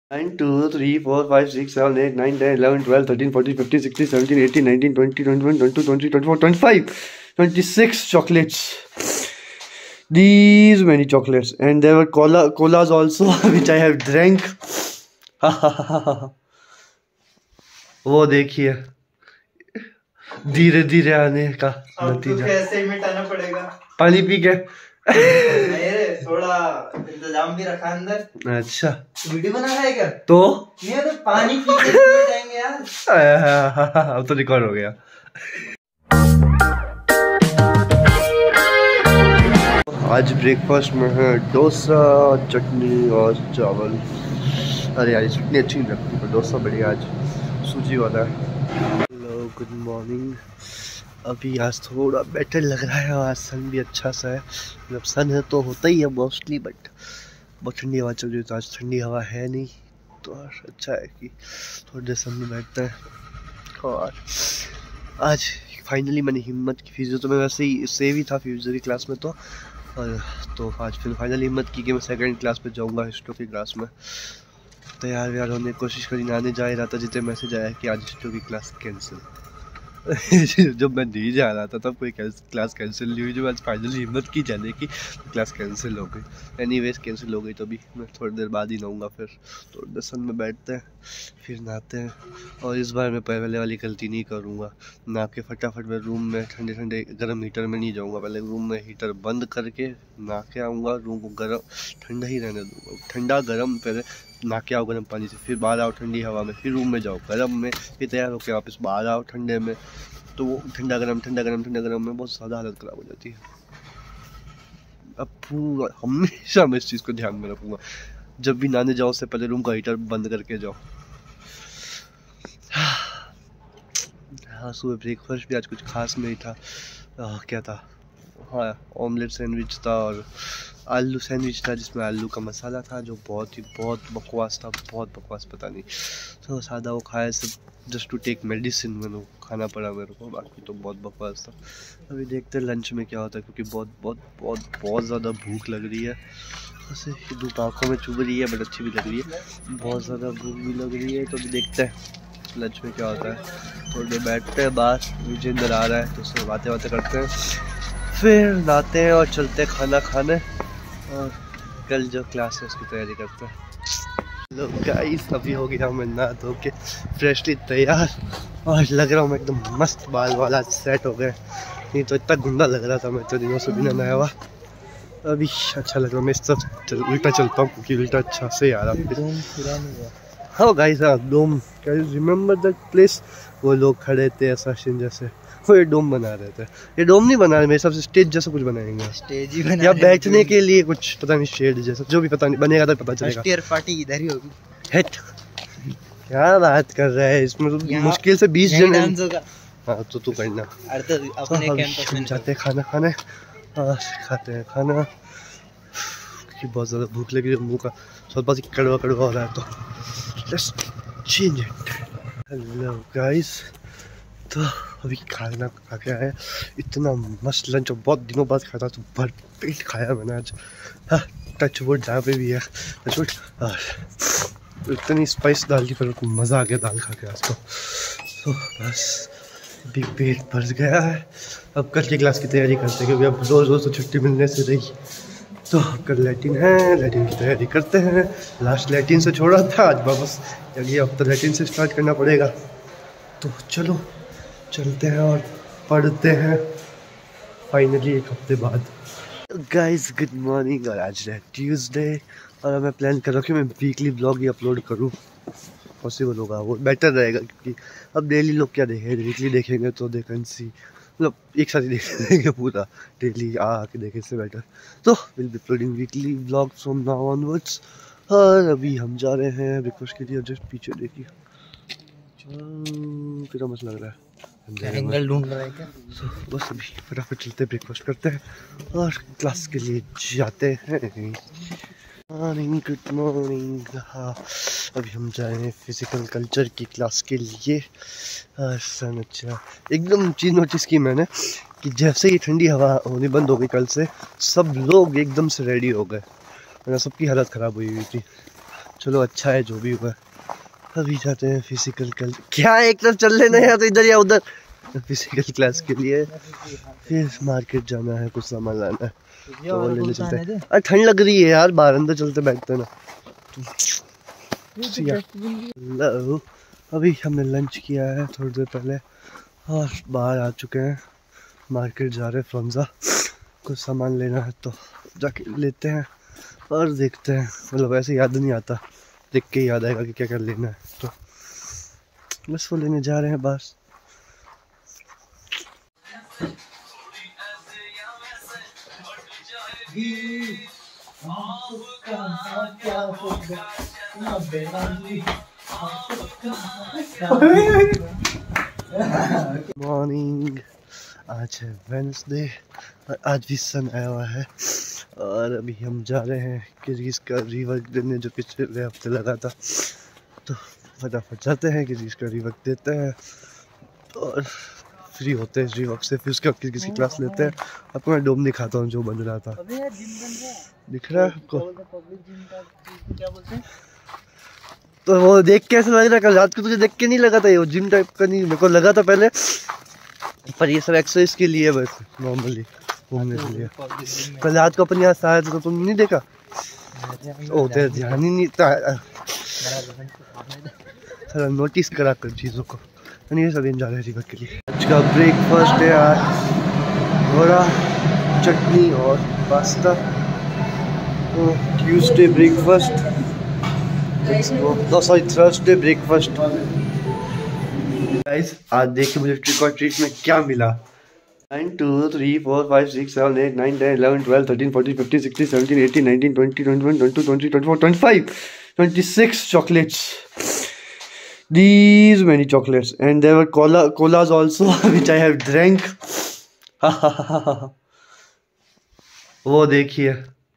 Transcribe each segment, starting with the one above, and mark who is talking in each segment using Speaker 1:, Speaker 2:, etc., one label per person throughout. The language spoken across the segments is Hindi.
Speaker 1: 9, 2, 3, 4, 5, 6, 7, 8, 9, 10, 11, 12, 13, 14, 15, 16, 17, 18, 19, 20, 21, 22, 23, 24, 25, 26 chocolates. These many chocolates. And there were colas also, which I have drank. वो देखिए धीरे धीरे आने का नतीजा।
Speaker 2: कैसे मिटाना पड़ेगा?
Speaker 1: पानी पी के
Speaker 2: थोड़ा इंतजाम भी रखा अंदर।
Speaker 1: अच्छा
Speaker 2: वीडियो बना रहा है क्या?
Speaker 1: तो
Speaker 2: नहीं तो पानी पी के मिटाएंगे यार।
Speaker 1: अब तो रिकॉर्ड हो गया। आज ब्रेकफास्ट में है डोसा, चटनी और चावल। अरे यार चटनी अच्छी नहीं लगती पर डोसा बढ़िया आज सूजी वाला है। Hello good morning. अभी आज थोड़ा बेटर लग रहा है और आज सन भी अच्छा सा है। मतलब सन है तो होता ही है मोस्टली, बट बहुत ठंडी हवा चल रही है तो आज ठंडी हवा है नहीं तो अच्छा है कि थोड़ी देर सन में बैठते हैं। और आज फाइनली मैंने हिम्मत की। फिजियो तो मैं वैसे ही सेव ही था फिजियो की क्लास में तो आज फिर फाइनली हिम्मत की कि मैं सेकंड क्लास पे जाऊंगा हिस्ट्री की क्लास में। तैयार व्यार होने की कोशिश करी, आने जा ही रहा था जितने मैसेज आया कि आज हिस्ट्री की क्लास कैंसिल। जब मैं नहीं जा रहा था तब कोई क्लास कैंसिल नहीं हुई। जब आज फाइनली हिम्मत की जाने की क्लास कैंसिल हो गई। एनीवेज कैंसिल हो गई तो अभी मैं थोड़ी देर बाद ही नहाऊंगा। फिर थोड़ी देर सन में बैठते हैं फिर नहाते हैं। और इस बार मैं पहले वाली गलती नहीं करूँगा। नहा के फटाफट मैं रूम में ठंडे ठंडे गर्म हीटर में नहीं जाऊँगा। पहले रूम में हीटर बंद करके नहा के आऊँगा। रूम को गर्म ठंडा ही रहने दूँगा, ठंडा गर्म पहले नहा के आओ गर्म पानी से, फिर बाहर आओ ठंडी हवा में, फिर रूम में जाओ गर्म में, फिर तैयार होकर वापस बाहर आओ ठंडे में। तो वो ठंडा गर्म में बहुत ज़्यादा हालत ख़राब हो जाती है। अब पूरा हमेशा मैं इस चीज़ को ध्यान में रखूँगा, जब भी नहाने जाओ उससे पहले रूम का हीटर बंद करके जाओ। हाँ सुबह ब्रेकफास्ट भी आज कुछ खास नहीं था। क्या था, हाँ ऑमलेट सैंडविच था और आलू सैंडविच था जिसमें आलू का मसाला था जो बहुत बकवास था, बहुत बकवास पता नहीं। तो सादा वो खाया सब जस्ट टू टेक मेडिसिन, मैंने खाना पड़ा मेरे को, बाकी तो बहुत बकवास था। अभी देखते हैं लंच में क्या होता है क्योंकि बहुत ज़्यादा भूख लग रही है। वैसे धूप आँखों में चुभ रही है बट अच्छी भी लग रही है, बहुत ज़्यादा भूख भी लग रही है। तो अभी देखते हैं लंच में क्या होता है। थोड़ी देर बैठते हैं बाहर, मुझे अंदर आ रहा है तो उससे बातें करते हैं, फिर नहाते हैं और चलते हैं खाना खाने और कल जो क्लास है उसकी तैयारी करते हैं। हेलो गाइस, अभी हो गया मैं नहा धो के फ्रेशली तैयार और लग रहा हूँ मैं एकदम मस्त। बाल वाला सेट हो गए, नहीं तो इतना गुंडा लग रहा था मैं तो दिनों से बिना नहाया हुआ। अभी अच्छा लग रहा है। मैं इस तरफ उल्टा चलता हूँ क्योंकि उल्टा अच्छा से आ रहा है। हाँ गाइस, हाँ डोम, क्या यू रिमेम्बर दैट प्लेस? वो लोग खड़े थे असैसिन जैसे, वो ये डोम बना रहे थे। ये डोम नहीं बना रहे, मेरे हिसाब से स्टेज जैसा कुछ बनाएंगे।
Speaker 2: स्टेज ही बना
Speaker 1: या बैठने के लिए कुछ पता नहीं, शेड जैसा जो भी पता नहीं बनेगा तो पता चलेगा।
Speaker 2: स्टेयर पार्टी इधर ही होगी।
Speaker 1: हेट क्या बात कर रहा है, इसमें तो मुश्किल से 20 जन है। हाँ तो तू करना।
Speaker 2: अपने कैंपस में
Speaker 1: जाते हैं खाना खाने और खाते हैं खाना क्योंकि बहुत ज़्यादा भूख लगी है। मुँह का थोड़ा सा कड़वा हो रहा है तो let's change it. Hello guys, तो अभी खाना खा के आया। इतना मस्त लंच, बहुत दिनों बाद खाया तो भर पेट खाया मैंने आज। हाँ टच वुड जहाँ पे भी है टच वुड। और इतनी स्पाइस डाल दी पर मज़ा आ गया दाल खा के आज तो बस अभी पेट भर गया है। अब कल की क्लास की तैयारी करते हैं क्योंकि अब रोज़ तो छुट्टी मिलने से रही। तो कल लैटिन है, लैटिन की तैयारी करते हैं। लास्ट लैटिन से छोड़ा था, आज वापस अगले हफ्ते लैटिन से स्टार्ट करना पड़ेगा। तो चलो चलते हैं और पढ़ते हैं फाइनली एक हफ्ते बाद। गाइस गुड मॉर्निंग, और आज है ट्यूसडे और मैं प्लान कर रहा हूँ कि मैं वीकली ब्लॉग ही अपलोड करूँ। पॉसिबल होगा वो बेटर रहेगा क्योंकि अब डेली लोग क्या देखेंगे, वीकली देखेंगे तो दे कैन सी, मतलब एक साथ ही देखेंगे पूरा, डेली आके देखे इससे बेटर। तो will be uploading weekly blog from now onwards. और अभी हम जा रहे हैं ब्रेकफास्ट के लिए। जस्ट पीछे देखिए कितना मस्त लग रहा है,
Speaker 2: एंगल ढूंढ रहा है क्या?
Speaker 1: तो बस अभी फटाफट चलते हैं, ब्रेकफास्ट करते हैं और क्लास के लिए जाते हैं। Morning good morning. हाँ अभी हम जा रहे हैं फिजिकल कल्चर की क्लास के लिए। सन अच्छा एकदम चीज़ नोटिस की मैंने कि जैसे ही ठंडी हवा होनी बंद हो गई कल से, सब लोग एकदम से रेडी हो गए, वरना सबकी हालत ख़राब हुई थी। चलो अच्छा है जो भी हुआ। अभी जाते हैं फिजिकल कल, क्या एक तरफ चल लेना है तो इधर या उधर, फिजिकल क्लास के लिए। फिर मार्केट जाना है, कुछ सामान लाना है तो वो लेने चलते हैं। अरे ठंड लग रही है यार, बाहर अंदर चलते बैठते ना। हेलो, अभी हमने लंच किया है थोड़ी देर पहले और बाहर आ चुके हैं। मार्केट जा रहे हैं फ्रंजा, कुछ सामान लेना है तो जाके लेते हैं और देखते हैं। मतलब ऐसे याद नहीं आता, देख के याद आएगा कि क्या क्या लेना है, तो बस वो लेने जा रहे हैं बस। मॉर्निंग, आज है वेडनेसडे और आज भी सन आया हुआ है और अभी हम जा रहे हैं किरीज का रीवर्क देने, जो पिछले हफ्ते लगा था। तो फटाफट जाते हैं किरीज का रीवर्क देते हैं और फ्री होते हैं रीवर्क से। फिर उसके बाद किसी क्लास लेते हैं। आपको मैं डोम दिखाता हूँ जो बन रहा था, दिख रहा है आपको? तो वो देख के ऐसा लग रहा है, कल रात को तुझे देख के नहीं लगा था ये जिम टाइप का? नहीं, मेरे को लगा था पहले, पर ये सब एक्सरसाइज के लिए बस नॉर्मली घूमने के लिए। कल रात को अपन यहाँ से आया था तो तुमने नहीं देखा? ओ तेरा ध्यान ही नहीं था, थोड़ा नोटिस करा कर चीज़ों को। ये सब जा रहे हैं रिवर के लिए। आज का ब्रेकफास्ट है यार, घोड़ा चटनी और pasta. Tuesday breakfast, sorry Thursday breakfast. Guys आज देखिए मुझे ट्रिक और ट्रीट में क्या मिला। 1 2 3 4 5 6 7 8 9 10 11 12 13 14 15 16 17 18 19 20 21 22 23 24 25 26 chocolates. These many chocolates, and there were colas also which I have drank. वो देखिए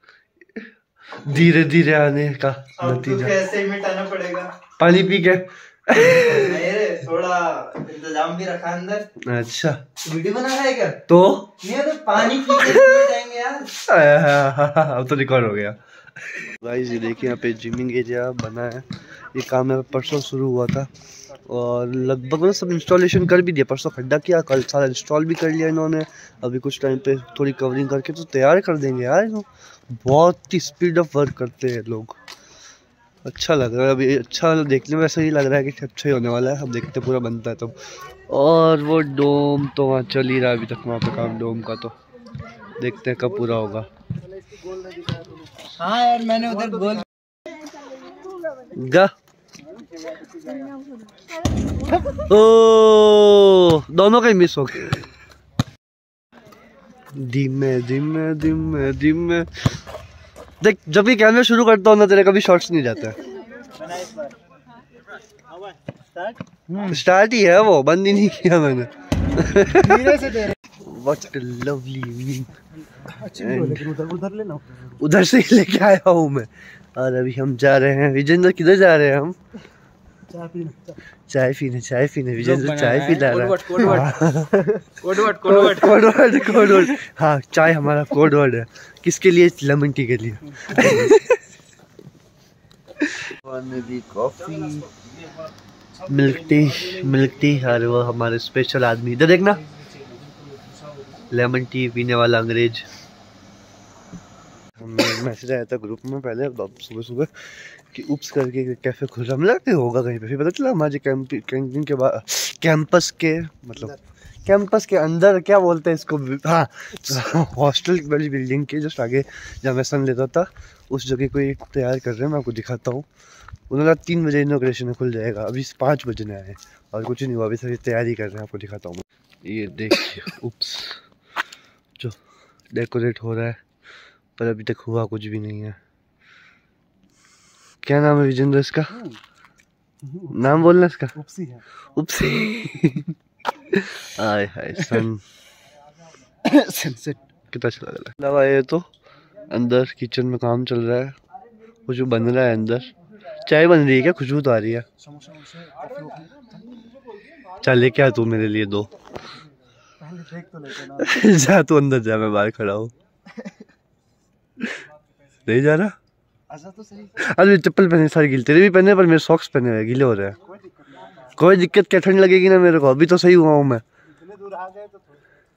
Speaker 1: धीरे धीरे आने का नतीजा।
Speaker 2: ऐसे ही मिटाना पड़ेगा।
Speaker 1: पानी पी के
Speaker 2: थोड़ा इंतजाम भी रखा अंदर।
Speaker 1: अच्छा
Speaker 2: वीडियो बना रहा है क्या?
Speaker 1: तो
Speaker 2: नहीं तो पानी पी के मिटाएंगे यार।
Speaker 1: अब तो रिकॉर्ड हो गया। गाइस ये देखिए यहाँ पे जिमिंग एरिया बना है। ये काम है परसों शुरू हुआ था और लगभग मतलब सब इंस्टॉलेशन कर भी दिया। परसों खड्डा किया, कल सारा इंस्टॉल भी कर लिया इन्होंने। अभी कुछ टाइम पे थोड़ी कवरिंग करके तो तैयार कर देंगे यार। बहुत ही स्पीड ऑफ वर्क करते हैं लोग, अच्छा लग रहा है। अभी अच्छा देखने में ऐसा ही लग रहा है कि अच्छा ही होने वाला है। अब देखते पूरा बनता है तब। और वो डोम तो वहाँ चल ही रहा है अभी तक वहाँ पे काम डोम का, तो देखते हैं कब पूरा होगा।
Speaker 2: हाँ यार मैंने उधर गोल
Speaker 1: ओ दोनों का ही मिस हो गया। धीमे धीमे धीमे धीमे देख, जब भी कैमरा शुरू करता हूँ ना तेरे कभी शॉट्स नहीं जाता है। स्टार्ट ही है वो, बंद ही नहीं किया मैंने। What a lovely evening।
Speaker 2: उधर लेना,
Speaker 1: उधर से ही लेके आया हूँ मैं। और अभी हम जा रहे हैं, विजेंद्र किधर जा रहे हैं हम? चाय पीने विजेंद्र चाय पी रहा है। कोड वर्ड हाँ, चाय हमारा कोड वर्ड है। किसके लिए? लेमन टी के लिए। Coffee, milk tea. अरे वो हमारे स्पेशल आदमी, इधर देखना, लेमन टी पीने वाला अंग्रेज। हमें मैसेज आया था ग्रुप में पहले सुबह कि उप्स करके कैफ़े खुल रहा, मतलब कि होगा कहीं पे। फिर पता चला हमारे कैंटीन के बाद कैंपस के, मतलब कैंपस के अंदर क्या बोलते हैं इसको, हाँ हॉस्टल वाली बिल्डिंग के जस्ट आगे जहाँ मैं सन लेता था उस जगह को एक तैयार कर रहे हैं। मैं आपको दिखाता हूँ। उन्होंने 3 बजे इनॉग्रेशन खुल जाएगा, अभी 5 बजने आए और कुछ नहीं हुआ, अभी सभी तैयारी कर रहे हैं। आपको दिखाता हूँ, ये देखिए उप्स जो डेकोरेट हो रहा है, पर अभी तक हुआ कुछ भी नहीं है। क्या नाम है विजेंद्र इसका? नाम बोलना इसका? उपसी है। उपसी। आय हाय सन सनसेट कितना अच्छा लग रहा है। ये तो अंदर किचन में काम चल रहा है, कुछ बन रहा है अंदर। चाय बन रही है क्या? खुशबू तो आ रही है। चल लेके आ तू मेरे लिए 2। जा तू अंदर जा, मैं बाहर खड़ा हूँ। नहीं जा रहा?
Speaker 2: तो सही।
Speaker 1: अरे चप्पल पहने सारे गिले, तेरे भी पहने पर मेरे सॉक्स पहने हुए गिले हो रहे हैं। कोई दिक्कत क्या, ठंड लगेगी ना मेरे को, अभी तो सही हुआ हूँ मैं।
Speaker 2: इतने दूर आ गए तो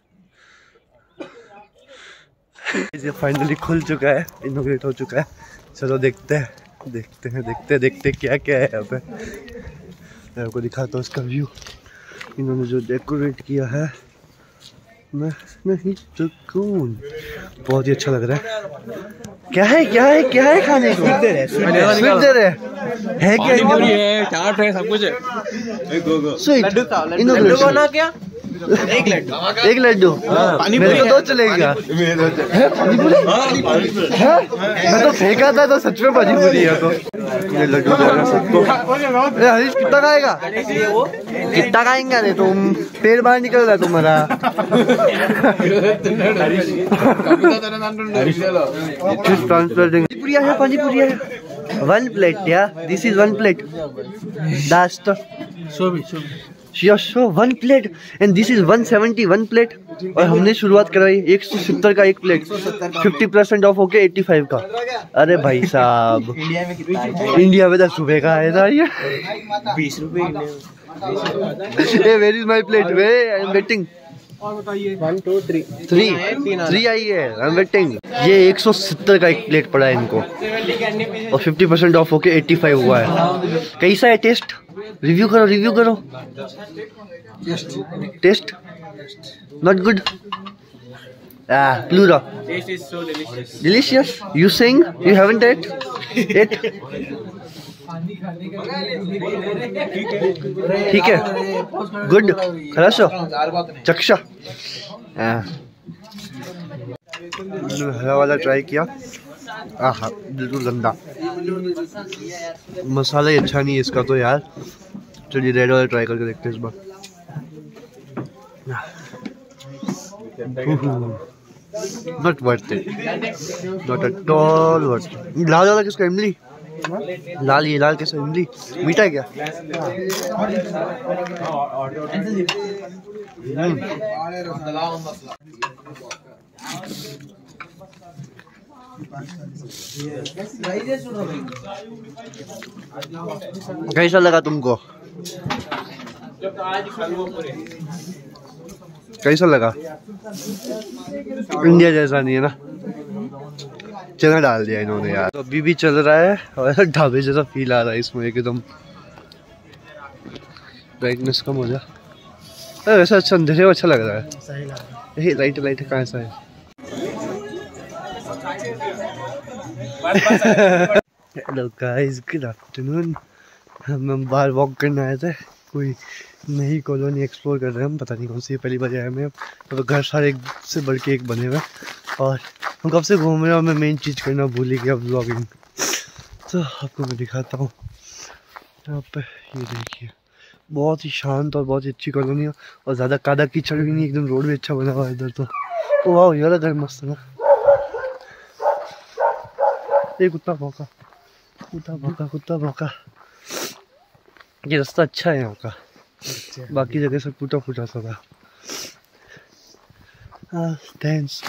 Speaker 1: ये फाइनली खुल चुका है, इनॉग्रेट हो चुका है। चलो देखते हैं क्या क्या है यहाँ पे। मैं आपको दिखाता हूँ इसका व्यू। इन्होंने जो डेकोरेट किया है मैं नहीं सुकून, बहुत ही अच्छा लग रहा है। क्या है खाने को? स्वीट दे रहे है क्या?
Speaker 3: चाट है, सब कुछ है।
Speaker 1: स्वीट
Speaker 2: लड्डू क्या?
Speaker 1: एक लड्डू मेरे को 2 चलेगा। मैं तो फेंका था तो सच में पानी पूरी है। तो ये लड्डू सबको। हरीश कितना खाएगा? कितना खाएंगे? अरे तुम पेड़ बाहर निकल रहा है तुम्हारा। पानी पूरी है 1 प्लेट या दिस इज 1 प्लेट। दास तो show 1 plate and this is 170 1 plate. और हमने शुरुआत कराई 170 का 1 प्लेट, 50% ऑफ होके 85 का। अरे भाई साहब, इंडिया में 10 रुपए का है ना ये,
Speaker 2: 20 रुपए।
Speaker 1: Where is my plate? Way I am waiting.
Speaker 2: और बताइए 1 2 3
Speaker 1: 3 आई है, आई एम वेटिंग। ये 170 का 1 प्लेट पड़ा है इनको और 50% ऑफ होके 85 हुआ है। कैसा है टेस्ट? रिव्यू करो। Taste not good. प्लूरा
Speaker 3: Taste is so delicious.
Speaker 1: delicious. You saying you haven't ate it? ठीक है, गुड, хорошо, चक्षा। हरा वाला ट्राई किया, आहा बिल्कुल गंदा, मसाला ही अच्छा नहीं है इसका तो यार। चलिए रेड वाला ट्राई करके देखते हैं इस बार। Not worth it, not at all worth. लाल वाला किसका? इमली लाल, ये लाल कैसा? इमली मीठा है क्या? कैसा लगा तुमको? कैसा लगा? इंडिया जैसा नहीं है ना, चना डाल दिया इन्होंने यार। तो अभी भी चल रहा है और ढाबे जैसा फील आ रहा है इसमें एकदम। ब्राइटनेस कम हो जा। वैसा अच्छा अंधेरे में अच्छा लग रहा है। यही लाइट कहाँ सा है? Hello guys, good afternoon. हम बाहर वॉक करने आए थे, कोई नई कॉलोनी एक्सप्लोर कर रहे हैं हम। पता नहीं कौन सी, पहली बार आए हैं। तो घर सारे एक से बढ़ के एक बने हुए और हम कब से घूम रहे हैं और मैं मेन चीज़ करना भूल ही गया, व्लॉगिंग। तो आपको मैं दिखाता हूँ यहाँ पे। ये देखिए, बहुत ही शांत और बहुत ही अच्छी कॉलोनी है और ज़्यादा कादा कीचड़ भी नहीं, एकदम रोड भी अच्छा बना हुआ है इधर। तो वाह, ये वाला घर मस्त है ना। ये कुत्ता भौंका। ये रास्ता अच्छा है यहाँ का, बाकी जगह सब टूटा फूटा सा था। Dance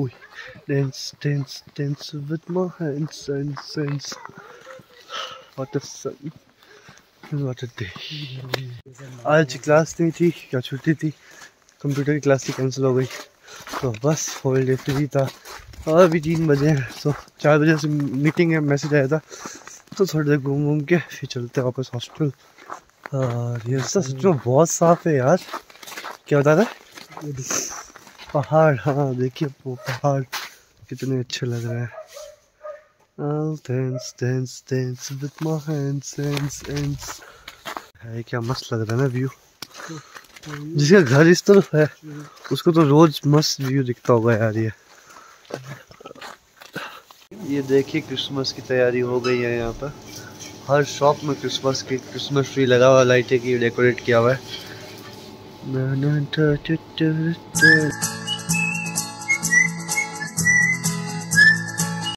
Speaker 1: with my hands. What a sun, what a day. आज क्लास नहीं थी, क्या छुट्टी थी, कंप्यूटर की क्लास ही कैंसिल हो गई। तो बस होल डे फ्री था और अभी 3 बजे हैं। तो 4 बजे से मीटिंग है, मैसेज आया था। तो थोड़ी देर घूम के फिर चलते हैं वापस हॉस्टल। और ये रास्ता सच में बहुत साफ है यार। क्या बता रहा है? पहाड़, हाँ देखिए वो पहाड़ कितने अच्छे लग रहे हैं। I'll dance with my hands. है क्या मस्त लग रहा है ना व्यू। जिसका घर इस तरफ है उसको तो रोज मस्त व्यू दिखता होगा यार। ये देखिए क्रिसमस की तैयारी हो गई है यहाँ पर। हर शॉप में क्रिसमस ट्री लगा हुआ, लाइटें की डेकोरेट किया हुआ है।